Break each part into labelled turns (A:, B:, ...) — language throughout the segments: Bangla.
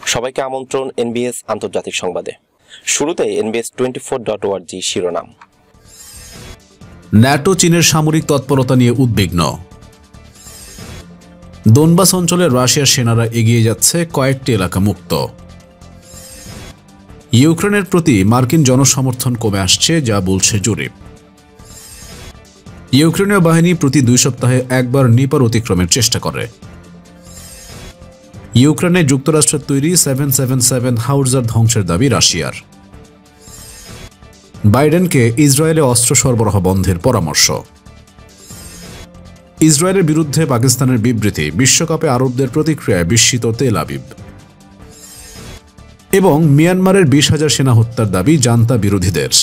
A: সবাইকে আমন্ত্রণ NBS আন্তর্জাতিক সংবাদে। শুরুতে NBS24.org শিরোনাম।
B: ন্যাটো চীনের সামরিক তৎপরতা নিয়ে উদ্বিগ্ন। দোনবাস অঞ্চলে রাশিয়ার সেনারা এগিয়ে যাচ্ছে, কয়েকটি এলাকা মুক্ত। ইউক্রেনের প্রতি মার্কিন জনসমর্থন কমে আসছে, যা বলছে জরিপ। ইউক্রেনীয় বাহিনী প্রতি 2 সপ্তাহে একবার নিপার অতিক্রমের চেষ্টা করে। ইউক্রেনে যুক্তরাষ্ট্রের তৈরি 777 হাউটজার ধ্বংসের দাবি রাশিয়ার। বাইডেনকে ইসরায়েলে অস্ত্র সরবরাহ বন্ধের পরামর্শ। ইসরায়েলের বিরুদ্ধে পাকিস্তানের বিবৃতি, বিশ্বকাপে আরবদের প্রতিক্রিয়ায় বিস্মিত তেল আবিব। এবং মিয়ানমারের 20,000 সেনা হত্যার দাবি জান্তা বিরোধীদের।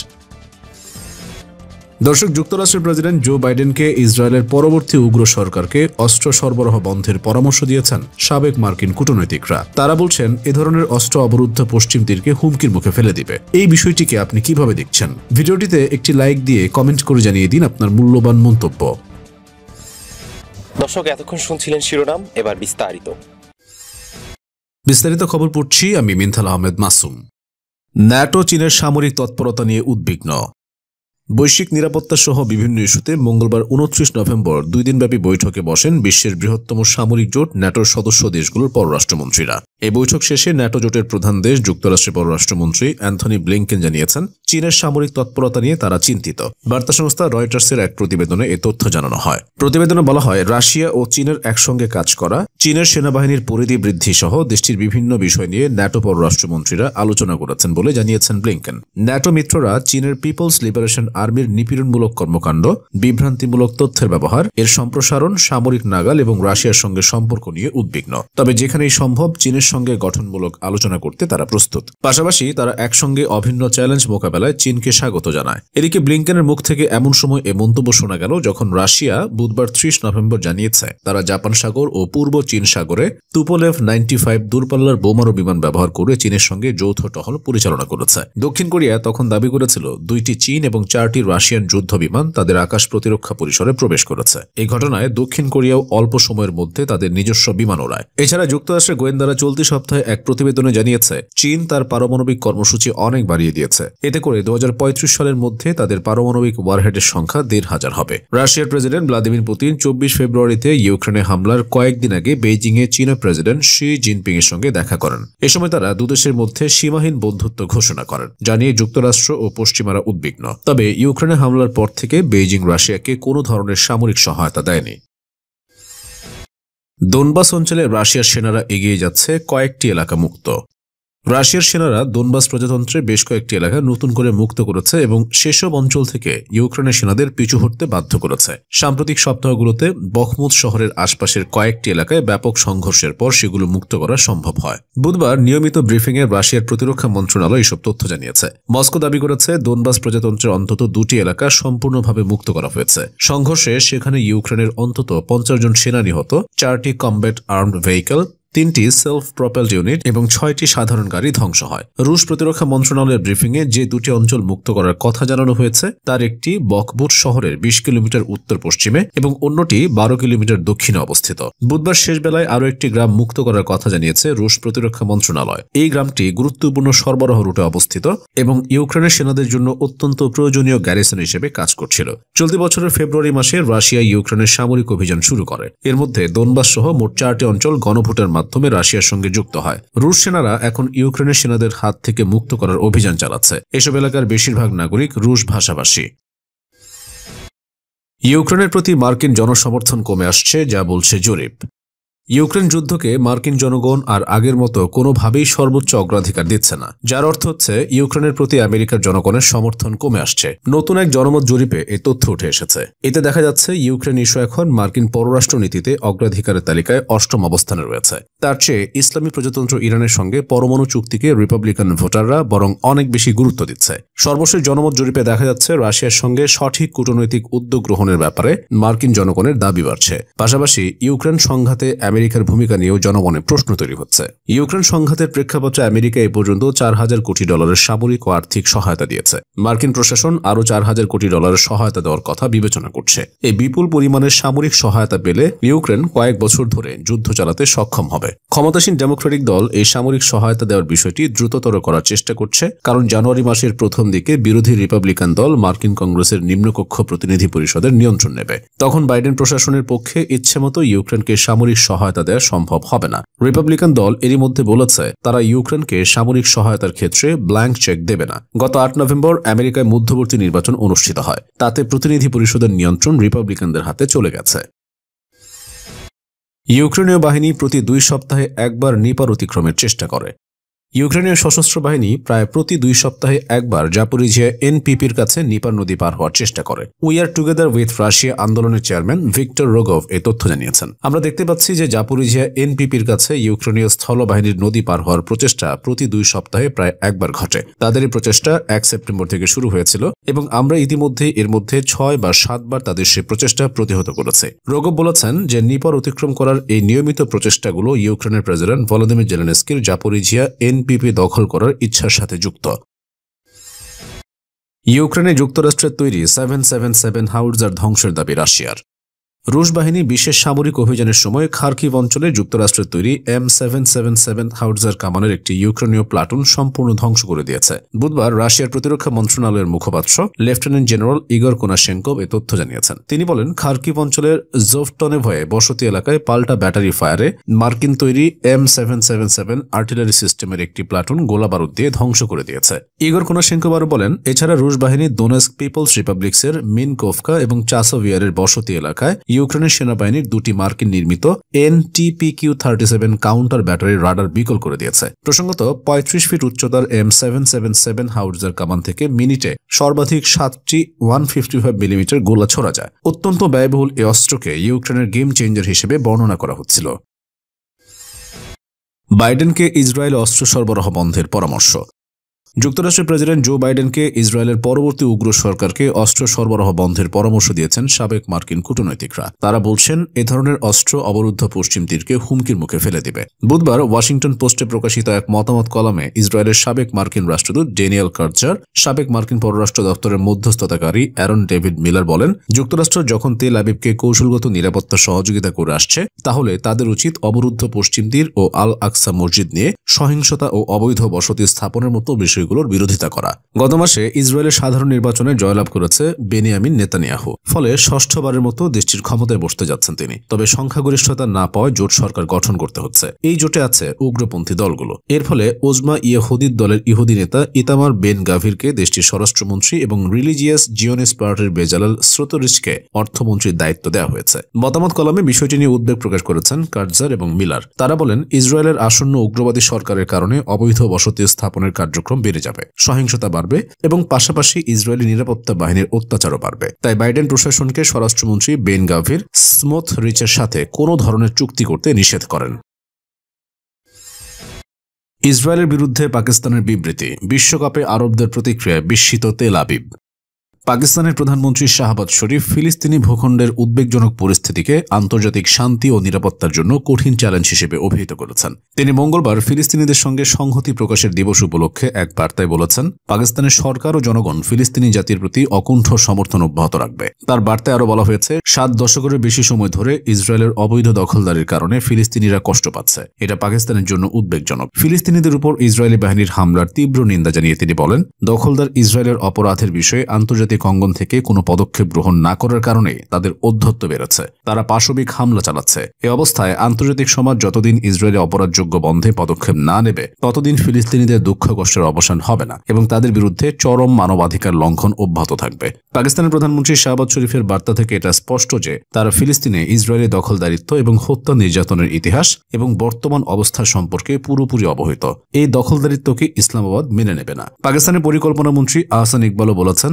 B: দর্শক, যুক্তরাষ্ট্রের প্রেসিডেন্ট জো বাইডেনকে ইসরায়েলের পরবর্তী উগ্র সরকারকে অস্ত্র সরবরাহ বন্ধের পরামর্শ দিয়েছেন সাবেক মার্কিন কূটনৈতিকরা। তারা বলছেন, এ ধরনের অস্ত্র অবরুদ্ধ পশ্চিম তীরকে হুমকির মুখে ফেলে দিবে। এই বিষয়টিকে আপনি কিভাবে দেখছেন? ভিডিওটিতে একটি লাইক দিয়ে কমেন্ট করে জানিয়ে দিন আপনার মূল্যবান মন্তব্য।
A: দর্শক, এতক্ষণ শুনছিলেন শিরোনাম, এবার
B: বিস্তারিত খবর পড়ছি আমি মিনথাল আহমেদ মাসুম। ন্যাটো চীনের সামরিক তৎপরতা নিয়ে উদ্বিগ্ন। বৈশ্বিক নিরাপত্তা সহ বিভিন্ন ইস্যুতে মঙ্গলবার 29 নভেম্বর 2 দিনব্যাপী বৈঠকে বসেন বিশ্বের বৃহত্তম সামরিক জোট ন্যাটোর সদস্য দেশগুলোর পররাষ্ট্রমন্ত্রীরা। এই বৈঠক শেষে ন্যাটো জোটের প্রধান দেশ যুক্তরাষ্ট্রের পররাষ্ট্রমন্ত্রী অ্যান্থনি ব্লিংকেন জানিয়েছেন, চীনের সামরিক তৎপরতা নিয়ে তারা চিন্তিত। বার্তা সংস্থা রয়টার্সের এক প্রতিবেদনে এ তথ্য জানানো হয়। প্রতিবেদনে বলা হয়, রাশিয়া ও চীনের একসঙ্গে কাজ করা, চীনের সেনাবাহিনীর পরিধি বৃদ্ধি সহ দেশটির বিভিন্ন বিষয় নিয়ে ন্যাটো পররাষ্ট্রমন্ত্রীরা আলোচনা করেছেন বলে জানিয়েছেন ব্লিংকেন। ন্যাটো মিত্ররা চীনের পিপলস লিবারেশন আর্মির নিপীড়নমূলক কর্মকাণ্ড, বিভ্রান্তিমূলক তথ্যের ব্যবহার, এর সম্প্রসারণ, সামরিক নাগাল এবং রাশিয়ার সঙ্গে সম্পর্ক নিয়ে উদ্বিগ্ন। তবে যেখানেই সম্ভব চীনের সঙ্গে গঠনমূলক আলোচনা করতে তারা প্রস্তুত। পাশাপাশি তারা একসঙ্গে অভিন্ন চ্যালেঞ্জ মোকাবেলায় চীনকে স্বাগত জানায়। এদিকে ব্লিংকেনের মুখ থেকে এমন সময় এ মন্তব্য শোনা গেল যখন রাশিয়া বুধবার 30 নভেম্বর জানিয়েছে তারা জাপান সাগর ও পূর্ব চীন সাগরে তুপোলেভ 95 দূরপাল্লার বোমারু বিমান ব্যবহার করে চীনের সঙ্গে যৌথ টহল পরিচালনা করেছে। দক্ষিণ কোরিয়া তখন দাবি করেছিল 2টি চীন এবং 4টি রাশিয়ান যুদ্ধ বিমান তাদের আকাশ প্রতিরক্ষা পরিসরে প্রবেশ করেছে। এই ঘটনায় দক্ষিণ কোরিয়াও অল্প সময়ের মধ্যে তাদের নিজস্ব বিমান ওড়ায়। এছাড়া যুক্তরাষ্ট্রের গোয়েন্দারা চলতি সপ্তাহে এক প্রতিবেদনে জানিয়েছে, চীন তার পারমাণবিক কর্মসূচি অনেক বাড়িয়ে দিয়েছে। এতে করে 2035 সালের মধ্যে তাদের পারমাণবিক ওয়ারহেডের সংখ্যা 1,500 হবে। রাশিয়ার প্রেসিডেন্ট ভ্লাদিমির পুতিন 24 ফেব্রুয়ারিতে ইউক্রেনে হামলার কয়েকদিন আগে বেইজিংয়ে চীনা প্রেসিডেন্ট শি জিনপিং এর সঙ্গে দেখা করেন। এ সময় তারা দুদেশের মধ্যে সীমাহীন বন্ধুত্ব ঘোষণা করেন, জানিয়ে যুক্তরাষ্ট্র ও পশ্চিমারা উদ্বিগ্ন। তবে ইউক্রেনে হামলার পর থেকে বেইজিং রাশিয়াকে কোনো ধরনের সামরিক সহায়তা দেয়নি। দোনবাস অঞ্চলে রাশিয়ার সেনারা এগিয়ে যাচ্ছে, কয়েকটি এলাকা মুক্ত। রাশিয়ার সেনারা দোনবাস প্রজাতন্ত্রে বেশ কয়েকটি এলাকা নতুন করে মুক্ত করেছে এবং সেসব অঞ্চল থেকে ইউক্রেনের সেনাদের পিছু হটতে বাধ্য করেছে। সাম্প্রতিক সপ্তাহগুলোতে বখমুত শহরের আশপাশের কয়েকটি এলাকায় ব্যাপক সংঘর্ষের পর সেগুলো মুক্ত করা সম্ভব হয়। বুধবার নিয়মিত ব্রিফিংয়ে রাশিয়ার প্রতিরক্ষা মন্ত্রণালয় এসব তথ্য জানিয়েছে। মস্কো দাবি করেছে, দোনবাস প্রজাতন্ত্রের অন্তত 2টি এলাকা সম্পূর্ণভাবে মুক্ত করা হয়েছে। সংঘর্ষে সেখানে ইউক্রেনের অন্তত 50 জন সেনা নিহত, 4টি কমব্যাট আর্মড ভেহিকল, 3টি সেলফ প্রপেলড ইউনিট এবং 6টি সাধারণ গাড়ি ধ্বংস হয়। রুশ প্রতিরক্ষা মন্ত্রণালয়ের ব্রিফিংয়ে যে 2টি অঞ্চল মুক্ত করার কথা জানানো হয়েছে তার একটি বখমুত শহরের 20 কিলোমিটার উত্তর পশ্চিমে এবং অন্যটি 12 কিলোমিটার দক্ষিণে অবস্থিত। বুধবার শেষ বেলায় আরও একটি গ্রাম মুক্ত করার কথা জানিয়েছে রুশ প্রতিরক্ষা মন্ত্রণালয়। এই গ্রামটি গুরুত্বপূর্ণ সরবরাহ রুটে অবস্থিত এবং ইউক্রেনের সেনাদের জন্য অত্যন্ত প্রয়োজনীয় গ্যারিসন হিসেবে কাজ করছিল। চলতি বছরের ফেব্রুয়ারি মাসে রাশিয়া ইউক্রেনের সামরিক অভিযান শুরু করে। এর মধ্যে দোনবাস সহ মোট 4টি অঞ্চল গণভোটের মাধ্যমে রাশিয়ার সঙ্গে যুক্ত হয়। রুশ সেনারা এখন ইউক্রেনের সেনাদের হাত থেকে মুক্ত করার অভিযান চালাচ্ছে। এসব এলাকার বেশিরভাগ নাগরিক রুশ ভাষাভাষী। ইউক্রেনের প্রতি মার্কিন জনসমর্থন কমে আসছে, যা বলছে জরিপ। ইউক্রেন যুদ্ধকে মার্কিন জনগণ আর আগের মতো কোনোভাবেই সর্বোচ্চ অগ্রাধিকার দিচ্ছে না, যার অর্থ হচ্ছে ইউক্রেনের প্রতি আমেরিকার জনগণের সমর্থন কমে আসছে। নতুন এক জনমত জরিপে এই তথ্য উঠে এসেছে। এতে দেখা যাচ্ছে ইউক্রেন ইস্যু এখন মার্কিন পররাষ্ট্র নীতিতে অগ্রাধিকারের তালিকায় 8ম অবস্থানে রয়েছে। তার চেয়ে ইসলামী প্রজাতন্ত্র ইরানের সঙ্গে পরমাণু চুক্তিকে রিপাবলিকান ভোটাররা বরং অনেক বেশি গুরুত্ব দিচ্ছে। সর্বশেষ জনমত জরিপে দেখা যাচ্ছে রাশিয়ার সঙ্গে সঠিক কূটনৈতিক উদ্যোগ গ্রহণের ব্যাপারে মার্কিন জনগণের দাবি বাড়ছে। পাশাপাশি ইউক্রেন সংঘাতে আমেরিকার ভূমিকা নিয়েও জনমনে প্রশ্ন তৈরি হচ্ছে। ইউক্রেন সংঘাতের প্রেক্ষাপটে আমেরিকা এ পর্যন্ত $4,000 কোটি সামরিক ও আর্থিক সহায়তা দিয়েছে। মার্কিন প্রশাসন আরও $4,000 কোটি সহায়তা দেওয়ার কথা বিবেচনা করছে। এই বিপুল পরিমাণের সামরিক সহায়তা পেলে ইউক্রেন কয়েক বছর ধরে যুদ্ধ চালাতে সক্ষম হবে। ক্ষমতাসীন ডেমোক্রেটিক দল এই সামরিক সহায়তা দেওয়ার বিষয়টি দ্রুততর করার চেষ্টা করছে, কারণ জানুয়ারি মাসের প্রথম দিকে বিরোধী রিপাবলিকান দল মার্কিন কংগ্রেসের নিম্নকক্ষ প্রতিনিধি পরিষদের নিয়ন্ত্রণ নেবে। তখন বাইডেন প্রশাসনের পক্ষে ইচ্ছেমতো ইউক্রেনকে সামরিক সহায়তা দেওয়া সম্ভব হবে না। রিপাবলিকান দল এরই মধ্যে বলেছে তারা ইউক্রেনকে সামরিক সহায়তার ক্ষেত্রে ব্ল্যাঙ্ক চেক দেবে না। গত 8 নভেম্বর আমেরিকায় মধ্যবর্তী নির্বাচন অনুষ্ঠিত হয়। তাতে প্রতিনিধি পরিষদের নিয়ন্ত্রণ রিপাবলিকানদের হাতে চলে গেছে। ইউক্রেনীয় বাহিনী প্রতি 2 সপ্তাহে একবার নিপার অতিক্রমের চেষ্টা করে। ইউক্রেনীয় সশস্ত্র বাহিনী প্রায় প্রতি 2 সপ্তাহে একবার জাপোরিজিয়া এনপিপির কাছে নিপার নদী পার হওয়ার চেষ্টা করে। We are together with Russia আন্দোলনের চেয়ারম্যান ভিক্টর রোগভ এই তথ্য জানিয়েছেন। আমরা দেখতে পাচ্ছি যে জাপোরিজিয়া এনপিপির কাছে ইউক্রেনীয় স্থলবাহিনীর নদী পার হওয়ার প্রচেষ্টা প্রতি 2 সপ্তাহে প্রায় একবার ঘটে। তাদের এই প্রচেষ্টা 1 সেপ্টেম্বর থেকে শুরু হয়েছিল এবং আমরা ইতিমধ্যে এর মধ্যে 6 বা 7 বার তাদের সেই প্রচেষ্টা প্রতিহত করেছে। রোগভ বলেছেন যে নিপার অতিক্রম করার এই নিয়মিত প্রচেষ্টাগুলো ইউক্রেনের প্রেসিডেন্ট ভলোদিমির জেলেনস্কির জাপোরিজিয়া এনপিপি দখল করার ইচ্ছার সাথে যুক্ত। ইউক্রেনে যুক্তরাষ্ট্রের তৈরি 777 হাউটজার ধ্বংসের দাবি রাশিয়ার। রুশ বাহিনী বিশেষ সামরিক অভিযানের সময় খার্কিভ অঞ্চলে যুক্তরাষ্ট্রের তৈরি M777 হাউটজার কামানের একটি ইউক্রেনীয় প্লাটুন সম্পূর্ণ ধ্বংস করে দিয়েছে। বুধবার রাশিয়ার প্রতিরক্ষা মন্ত্রণালয়ের মুখপাত্র লেফটেন্যান্ট জেনারেল ইগর কোনাশেঙ্কোভ এই তথ্য জানিয়েছেন। তিনি বলেন, খার্কিভ অঞ্চলের জোভটনেভয়ে বসতি এলাকায় পাল্টা ব্যাটারি ফায়ারে মার্কিন তৈরি M777 আর্টিলারি সিস্টেমের একটি প্লাটুন গোলাবারুদ দিয়ে ধ্বংস করে দিয়েছে। ইগর কোনাশেঙ্কোভ আরও বলেন, এছাড়া রুশ বাহিনী দোনেস্ক পিপলস রিপাবলিক্সের মিনকোভকা এবং চাসোভিয়ারের বসতি এলাকায় ইউক্রেনের সেনাবাহিনীর 2টি মার্কিন নির্মিত NTPQ-37 কাউন্টার ব্যাটারি রাডার বিকল করে দিয়েছে। প্রসঙ্গত 35 ফিট উচ্চতার M777 হাউটজার কামান থেকে মিনিটে সর্বাধিক 7টি 155 মিলিমিটার গোলা ছোড়া যায়। অত্যন্ত ব্যয়বহুল এই অস্ত্রকে ইউক্রেনের গেম চেঞ্জার হিসেবে বর্ণনা করা হচ্ছিল। বাইডেনকে ইসরায়েল অস্ত্র সরবরাহ বন্ধের পরামর্শ। যুক্তরাষ্ট্রের প্রেসিডেন্ট জো বাইডেনকে ইসরায়েলের পরবর্তী উগ্র সরকারকে অস্ত্র সরবরাহ বন্ধের পরামর্শ দিয়েছেন সাবেক মার্কিন কূটনৈতিকরা। তারা বলছেন এ ধরনের অস্ত্র অবরুদ্ধ পশ্চিম তীরকে হুমকির মুখে ফেলে দিবে। বুধবার ওয়াশিংটন পোস্টে প্রকাশিত এক মতামত কলামে ইসরায়েলের সাবেক মার্কিন রাষ্ট্রদূত ড্যানিয়েল কার্জার, সাবেক মার্কিন পররাষ্ট্র দপ্তরের মধ্যস্থতাকারী অ্যারন ডেভিড মিলার বলেন, যুক্তরাষ্ট্র যখন তেল আবিবকে কৌশলগত নিরাপত্তা সহযোগিতা করে আসছে, তাহলে তাদের উচিত অবরুদ্ধ পশ্চিম তীর ও আল আকসা মসজিদ নিয়ে সহিংসতা ও অবৈধ বসতি স্থাপনের মতো বিষয়গুলোর বিরোধিতা করা। গত মাসে ইসরায়েলের সাধারণ নির্বাচনে জয়লাভ করেছে বেনিয়ামিন নেতানিয়াহু। ফলে ষষ্ঠবারের মতো দেশটির ক্ষমতায় বসতে যাচ্ছেন তিনি। তবে সংখ্যাগরিষ্ঠতা না পাওয়ায় জোট সরকার গঠন করতে হচ্ছে। এই জোটে আছে উগ্রপন্থী দলগুলো। এর ফলে ওজমা ইয়েহুদির দলের ইহুদি নেতা ইতামার বেন গাভিরকে দেশটির স্বরাষ্ট্রমন্ত্রী এবং রিলিজিয়াস জিওনিস্ট পার্টির বেজালাল স্রোতরিচকে অর্থমন্ত্রীর দায়িত্ব দেওয়া হয়েছে। মতামত কলামে বিষয়টি নিয়ে উদ্বেগ প্রকাশ করেছেন কার্জার এবং মিলার। তারা বলেন, ইসরায়েলের আসন্ন উগ্রবাদী সরকারের কারণে অবৈধ বসতি স্থাপনের কার্যক্রম বেড়ে যাবে, সহিংসতা বাড়বে এবং পাশাপাশি ইসরায়েলি নিরাপত্তা বাহিনীর অত্যাচারও বাড়বে। তাই বাইডেন প্রশাসনকে স্বরাষ্ট্রমন্ত্রী বেন গাভির স্মোথ রিচের সাথে কোনো ধরনের চুক্তি করতে নিষেধ করেন। ইসরায়েলের বিরুদ্ধে পাকিস্তানের বিবৃতি, বিশ্বকাপে আরবদের প্রতিক্রিয়ায় বিস্মিত তেল আবিব। পাকিস্তানের প্রধানমন্ত্রী শাহবাজ শরীফ ফিলিস্তিনি ভূখণ্ডের উদ্বেগজনক পরিস্থিতিকে আন্তর্জাতিক শান্তি ও নিরাপত্তার জন্য কঠিন চ্যালেঞ্জ হিসেবে অভিহিত করেছেন। তিনি মঙ্গলবার ফিলিস্তিনিদের সঙ্গে সংহতি প্রকাশের দিবস উপলক্ষে এক বার্তায় বলেছেন, পাকিস্তানের সরকার ও জনগণ ফিলিস্তিনি জাতির প্রতি অকুণ্ঠ সমর্থন অব্যাহত রাখবে। তার বার্তায় আরও বলা হয়েছে, 7 দশকেরও বেশি সময় ধরে ইসরায়েলের অবৈধ দখলদারির কারণে ফিলিস্তিনিরা কষ্ট পাচ্ছে। এটা পাকিস্তানের জন্য উদ্বেগজনক। ফিলিস্তিনিদের উপর ইসরায়েলি বাহিনীর হামলার তীব্র নিন্দা জানিয়ে তিনি বলেন, দখলদার ইসরায়েলের অপরাধের বিষয়ে আন্তর্জাতিক অঙ্গন থেকে কোনো পদক্ষেপ গ্রহণ না করার কারণে তাদের ঔদ্ধত্য বেড়েছে। তারা পাশবিক হামলা চালাচ্ছে। এ অবস্থায় আন্তর্জাতিক সমাজ যতদিন ইসরায়েলি অপরাধযোগ্য বন্ধে পদক্ষেপ না নেবে, ততদিন ফিলিস্তিনিদের দুঃখ কষ্টের অবসান হবে না এবং তাদের বিরুদ্ধে চরম মানবাধিকার লঙ্ঘন অব্যাহত থাকবে। পাকিস্তানের প্রধানমন্ত্রী শাহবাজ শরীফের বার্তা থেকে এটা স্পষ্ট যে তারা ফিলিস্তিনে ইসরায়েলি দখলদারিত্ব এবং হত্যা নির্যাতনের ইতিহাস এবং বর্তমান অবস্থা সম্পর্কে পুরোপুরি অবহিত। এই দখলদারিত্বকে ইসলামাবাদ মেনে নেবে না। পাকিস্তানের পরিকল্পনা মন্ত্রী আহসান ইকবালও বলেছেন, তাদের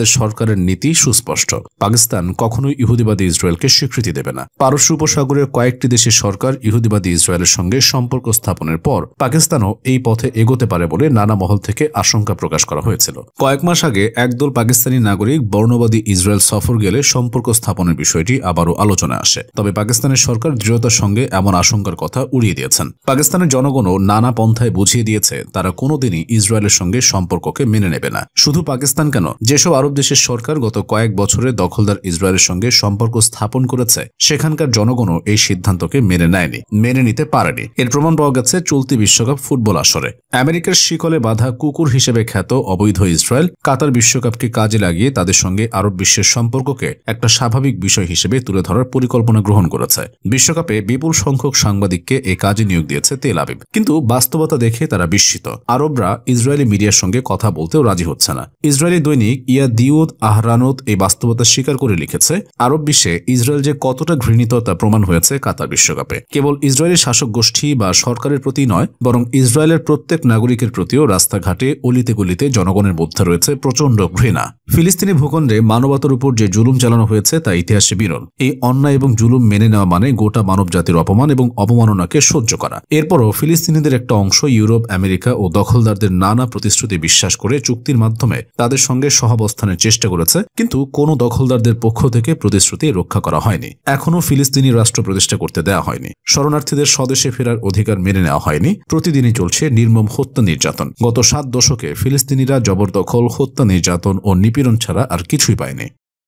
B: তাদের সরকারের নীতি সুস্পষ্ট। পাকিস্তান কখনোই ইহুদিবাদী ইসরায়েলকে স্বীকৃতি দেবে না। পারস্য উপসাগরের কয়েকটি দেশের সরকার ইহুদিবাদী ইসরায়েলের সঙ্গে সম্পর্ক স্থাপনের পর পাকিস্তানও এই পথে এগোতে পারে বলে নানা মহল থেকে আশঙ্কা প্রকাশ করা হয়েছিল। কয়েক মাস আগে একদল পাকিস্তানি নাগরিক বর্ণবাদী ইসরায়েল সফর গেলে সম্পর্ক স্থাপনের বিষয়টি আবারও আলোচনায় আসে। তবে পাকিস্তানের সরকার দৃঢ়তার সঙ্গে এমন আশঙ্কার কথা উড়িয়ে দিয়েছেন। পাকিস্তানের জনগণও নানা পন্থায় বুঝিয়ে দিয়েছে তারা কোনোদিনই ইসরায়েলের সঙ্গে সম্পর্ককে মেনে নেবে না। শুধু পাকিস্তান কেন, যেসব আরব দেশের সরকার গত কয়েক বছরে দখলদার ইসরায়েলের সঙ্গে সম্পর্ক স্থাপন করেছে সেখানকার জনগণও এই সিদ্ধান্তকে মেনে নিতে পারেনি। এর প্রমাণ পাওয়া গেছে চলতি বিশ্বকাপ ফুটবল আসরে। আমেরিকার শিকলে বাঁধা কুকুর হিসেবে খ্যাত অবৈধ ইসরায়েল কাতার বিশ্বকাপকে কাজে লাগিয়ে তাদের সঙ্গে আরব বিশ্বের সম্পর্ককে একটা স্বাভাবিক বিষয় হিসেবে তুলে ধরার পরিকল্পনা গ্রহণ করেছে। বিশ্বকাপে বিপুল সংখ্যক সাংবাদিককে এ কাজে নিয়োগ দিয়েছে তেল আবিব। কিন্তু বাস্তবতা দেখে তারা বিস্মিত। আরবরা ইসরায়েলি মিডিয়ার সঙ্গে কথা বলতেও রাজি হচ্ছে না। ইসরায়েলি দৈনিক ইয়াদিউদ আহরানোত এই বাস্তবতা স্বীকার করে লিখেছে, আরব বিশ্বে ইসরায়েল যে কতটা ঘৃণিত তা প্রমাণ হয়েছে কাতার বিশ্বকাপে। কেবল ইসরায়েলি শাসক গোষ্ঠী বা সরকারের প্রতি নয়, বরং ইসরায়েলের প্রত্যেক নাগরিকের প্রতিও রাস্তাঘাটে অলিতে গলিতে জনগণের মধ্যে রয়েছে প্রচণ্ড ঘৃণা। ফিলিস্তিনি ভূখণ্ডে মানবতার উপর যে জুলুম চালানো হয়েছে তা ইতিহাসে বিরল। এই অন্যায় এবং জুলুম মেনে নেওয়া মানে গোটা মানব জাতির অপমান এবং অবমাননাকে সহ্য করা। এরপরও ফিলিস্তিনিদের একটা অংশ ইউরোপ, আমেরিকা ও দখলদারদের নানা প্রতিশ্রুতি বিশ্বাস করে চুক্তির মাধ্যমে তাদের সঙ্গে সহাবস্থানের চেষ্টা করেছে, কিন্তু কোনো দখলদারদের পক্ষ থেকে প্রতিশ্রুতি রক্ষা করা হয়নি। এখনও ফিলিস্তিনি রাষ্ট্র প্রতিষ্ঠা করতে দেওয়া হয়নি। শরণার্থীদের স্বদেশে ফেরার অধিকার মেনে নেওয়া হয়নি। প্রতিদিনই চলছে নির্মম হত্যা নির্যাতন। গত 7 দশকে ফিলিস্তিনিরা জবরদখল, হত্যা নির্যাতন ও নিপীড়ন ছাড়া আর কিছুই পায়নি।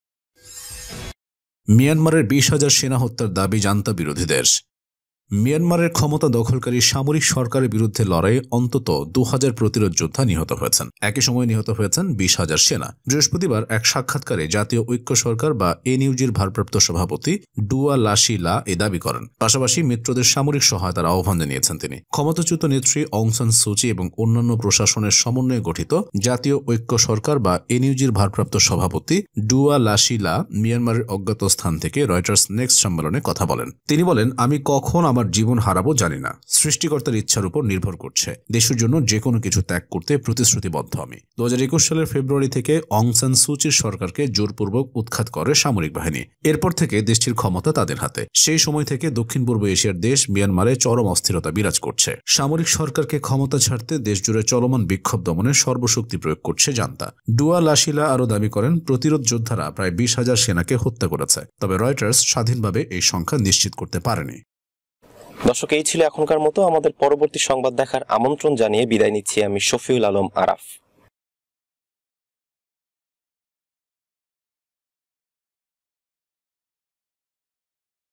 B: মিয়ানমারের 20,000 সেনা হত্যার দাবি জান্তা বিরোধীদের। মিয়ানমারের ক্ষমতা দখলকারী সামরিক সরকারের বিরুদ্ধে লড়াইয়ে অন্তত 2000 প্রতিরোধ যোদ্ধা নিহত হয়েছেন। একই সময় নিহত হয়েছেন 20,000 সেনা। বৃহস্পতিবার এক সাক্ষাৎকারে জাতীয় ঐক্য সরকার বা এনইউজির ভারপ্রাপ্ত সভাপতি ডুয়া লাশি লা এ দাবি করেন। পাশাপাশি মিত্রদের সামরিক সহায়তার আহ্বান জানিয়েছেন তিনি। ক্ষমতাচ্যুত নেত্রী অং সান সুচি এবং অন্যান্য প্রশাসনের সমন্বয়ে গঠিত জাতীয় ঐক্য সরকার বা এনইউজির ভারপ্রাপ্ত সভাপতি ডুয়া লাশি লা মিয়ানমারের অজ্ঞাত স্থান থেকে রয়টার্স নেক্সট সম্মেলনে কথা বলেন। তিনি বলেন, আমি কখন আমার জীবন হারাবো জানি না। সৃষ্টিকর্তার ইচ্ছার উপর নির্ভর করছে। দেশের জন্য যে কোনো কিছু ত্যাগ করতে প্রতিশ্রুতিবদ্ধ আমি। 2021 সালের ফেব্রুয়ারি থেকে অং সান সুচির সরকারকে জোরপূর্বক উৎখাত করে সামরিক বাহিনী। এরপর থেকে দেশটির ক্ষমতা তাদের হাতে। সেই সময় থেকে দক্ষিণ পূর্ব এশিয়ার দেশ মিয়ানমারে চরম অস্থিরতা বিরাজ করছে। সামরিক সরকারকে ক্ষমতা ছাড়তে দেশজুড়ে চলমান বিক্ষোভ দমনে সর্বশক্তি প্রয়োগ করছে জান্তা। ডুয়া লাশিলা আরও দাবি করেন, প্রতিরোধ যোদ্ধারা প্রায় 20,000 সেনাকে হত্যা করেছে। তবে রয়টার্স স্বাধীনভাবে এই সংখ্যা নিশ্চিত করতে পারেনি।
A: দর্শক, এই ছিল এখনকার মতো। আমাদের পরবর্তী সংবাদ দেখার আমন্ত্রণ জানিয়ে বিদায় নিচ্ছি আমি শফিউল আলম আরাফ।